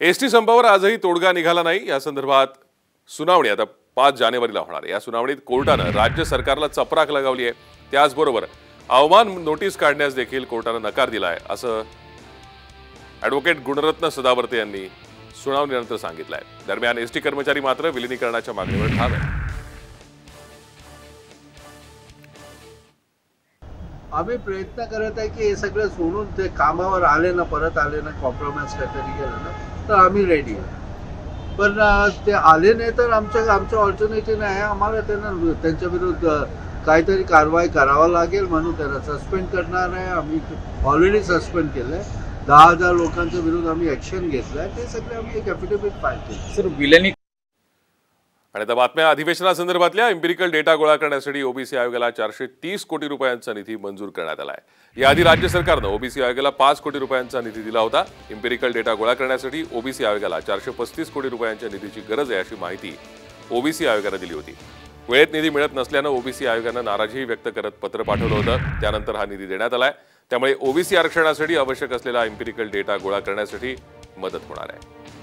ST संपावर आजही तोडगा निघाला नाही। या संदर्भात सुनावणी आता 5 जानेवारीला होणार आहे। या सुनावणीत कोर्टाने राज्य सरकारला चपराक लगावली आहे। त्याचबरोबर अवमान नोटीस काढण्यास देखील कोर्टाने नकार दिलाय असं ॲडव्होकेट गुणरत्न सदावर्ते यांनी सुनावणीनंतर सांगितलंय। दरम्यान एसटी कर्मचारी मात्र विलिनीकरणाच्या मागणीवर ठाम आहेत। आम्ही प्रयत्न करत आहे की हे सगळं सोडून ते कामावर आले ना, परत आले ना, कॉम्प्रोमाइज काहीतरी केलं ना तर आम्ही रेडी आहे। पण ते आले नाही तर आमचं ऑल्टरनेटिव्ह नाही आहे। आम्हाला त्यांच्या विरुद्ध काहीतरी कारवाई करावं लागेल म्हणून त्यांना सस्पेंड करणार आहे। आम्ही ऑलरेडी सस्पेंड केलं आहे। 10,000 लोकांच्या विरुद्ध आम्ही ॲक्शन घेतलं आहे। ते सगळे आम्ही एक ॲफिडेव्हिट फाईल केली। सर विलनी आणि आता बातम्या अधिवेशनासंदर्भातल्या एम्पिरिकल डेटा गोळा करण्यासाठी ओबीसी आयोगाला 430 कोटी रुपयांचा निधी मंजूर करण्यात आला आहे। याआधी राज्य सरकारनं ओबीसी आयोगाला 5 कोटी रुपयांचा निधी दिला होता। एम्पिरिकल डेटा गोळा करण्यासाठी ओबीसी आयोगाला 435 कोटी रुपयांच्या निधीची गरज आहे अशी माहिती ओबीसी आयोगाने दिली होती। वेळेत निधी मिळत नसल्यानं ओबीसी आयोगानं नाराजी व्यक्त करत पत्र पाठवलं होतं। त्यानंतर हा निधी देण्यात आलाय। त्यामुळे ओबीसी आरक्षणासाठी आवश्यक असलेला एम्पिरिकल डेटा गोळा करण्यासाठी मदत होणार आहे।